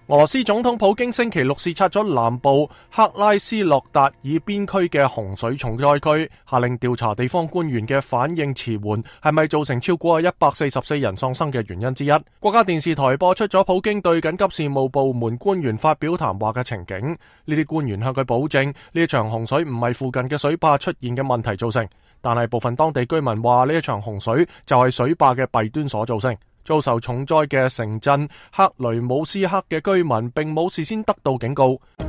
俄羅斯總統普京星期六視察咗南部克拉斯諾達爾邊區嘅洪水重災區，下令調查地方官員嘅反應遲緩係咪造成超過144人喪生嘅原因之一。國家電視台播出咗普京對緊急事務部門官員發表談話嘅情景，呢啲官員向佢保證呢一場洪水唔係附近嘅水壩出現嘅問題造成，但係部分當地居民話呢一場洪水就係水壩嘅弊端所造成。遭受重災嘅城鎮克雷姆斯克嘅居民並冇事先得到警告。